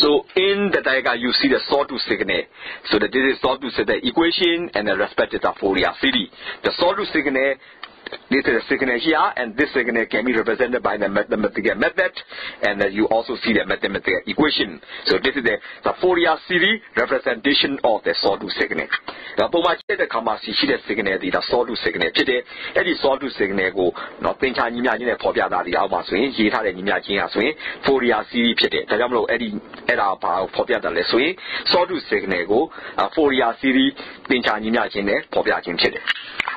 So in the diagram you see the sawtooth signal. So that this is sawtooth signal equation and the respective Fourier series. The sawtooth signal, this is a signal here, and this signal can be represented by the mathematical method, and you also see the mathematical equation. So this is the Fourier series representation of the sawtooth signal. Now, Poma the Kamasi signal, the sawtooth signal. Today, any sawtooth signal go not think I imagine a popia that the Alma swing, he had an imagine swing, Fourier series pity, Tajamlo Eddie Edda popia that swing, sawtooth signal go, Fourier series, think I imagine a popia pity.